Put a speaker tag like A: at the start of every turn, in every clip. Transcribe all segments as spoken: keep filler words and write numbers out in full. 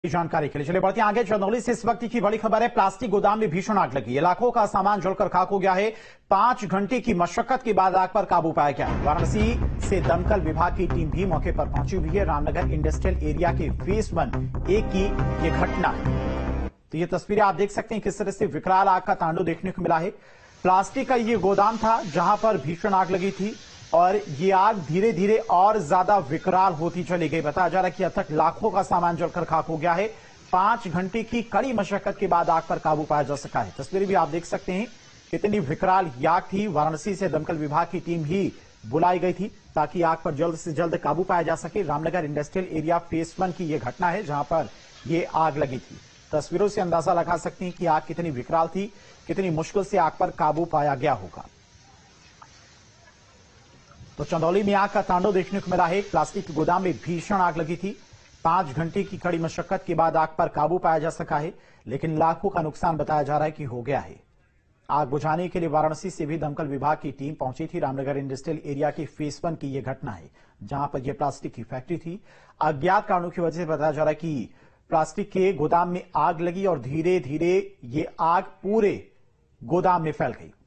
A: जानकारी के लिए चलिए बढ़ते हैं आगे। चंदौली से इस वक्त की बड़ी खबर है। प्लास्टिक गोदाम में भीषण आग लगी। इलाकों का सामान जलकर खाक हो गया है। पांच घंटे की मशक्कत के बाद आग पर काबू पाया गया। वाराणसी से दमकल विभाग की टीम भी मौके पर पहुंची हुई है। रामनगर इंडस्ट्रियल एरिया के फेज वन एक की ये घटना है। तो ये तस्वीरें आप देख सकते हैं किस तरह से विकराल आग का तांडव देखने को मिला है। प्लास्टिक का ये गोदाम था जहां पर भीषण आग लगी थी और ये आग धीरे धीरे और ज्यादा विकराल होती चली गई। बताया जा रहा है कि अब तक लाखों का सामान जलकर खाक हो गया है। पांच घंटे की कड़ी मशक्कत के बाद आग पर काबू पाया जा सका है। तस्वीरें भी आप देख सकते हैं कितनी विकराल आग थी। वाराणसी से दमकल विभाग की टीम ही बुलाई गई थी ताकि आग पर जल्द से जल्द काबू पाया जा सके। Ramnagar industrial area phase one की यह घटना है जहां पर यह आग लगी थी। तस्वीरों से अंदाजा लगा सकते हैं कि आग कितनी विकराल थी, कितनी मुश्किल से आग पर काबू पाया गया होगा। तो चंदौली में आग का तांडव देखने को मिला है। प्लास्टिक के गोदाम में भीषण आग लगी थी। पांच घंटे की कड़ी मशक्कत के बाद आग पर काबू पाया जा सका है, लेकिन लाखों का नुकसान बताया जा रहा है कि हो गया है। आग बुझाने के लिए वाराणसी से भी दमकल विभाग की टीम पहुंची थी। रामनगर इंडस्ट्रियल एरिया के फेज वन की यह घटना है जहां पर यह प्लास्टिक की फैक्ट्री थी। अज्ञात कारणों की वजह से बताया जा रहा है कि प्लास्टिक के गोदाम में आग लगी और धीरे धीरे ये आग पूरे गोदाम में फैल गई।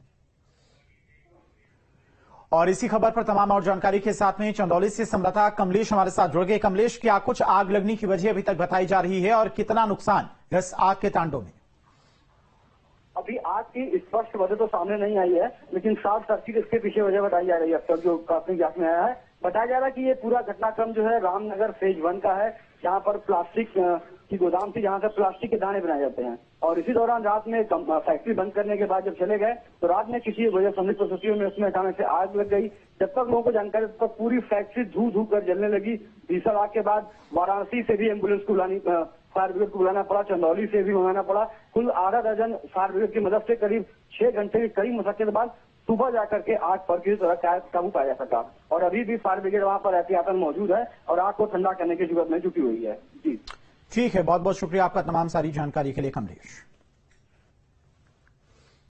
A: और इसी खबर पर तमाम और जानकारी के साथ में चंदौली से संवाददाता कमलेश हमारे साथ जुड़ गए। कमलेश, क्या कुछ आग लगने की वजह अभी तक बताई जा रही है और कितना नुकसान इस आग के तांडव में?
B: अभी आग की स्पष्ट वजह तो सामने नहीं आई है, लेकिन शॉर्ट सर्किट इसके पीछे वजह बताई जा रही है। अब तक जो प्राथमिक जांच में आया है, बताया जा रहा है कि ये पूरा घटनाक्रम जो है रामनगर फेज वन का है, जहाँ पर प्लास्टिक की गोदाम थी, जहाँ से प्लास्टिक के दाने बनाए जाते हैं। और इसी दौरान रात में फैक्ट्री बंद करने के बाद जब चले गए तो रात में किसी वजह संदिग्ध परिस्थितियों में उसमें अचानक से आग लग गई। जब तक लोगों को जानकारी, तब तक पूरी फैक्ट्री धू धू कर जलने लगी। भीषण आग के बाद वाराणसी से भी एम्बुलेंस को बुलानी, फायर ब्रिगेड को बुलाना पड़ा, चंदौली से भी मंगाना पड़ा। कुल आधा दर्जन फायर ब्रिगेड की मदद से करीब छह घंटे की कड़ी मशक्कत के बाद सुबह जाकर के आग पर किसी तरह काबू पाया जा सका। और अभी भी फायर ब्रिगेड वहां पर एहतियातन मौजूद है और आग को ठंडा करने की जरूरत में जुटी हुई है। जी
A: ठीक है, बहुत बहुत शुक्रिया आपका तमाम सारी जानकारी के लिए कमलेश।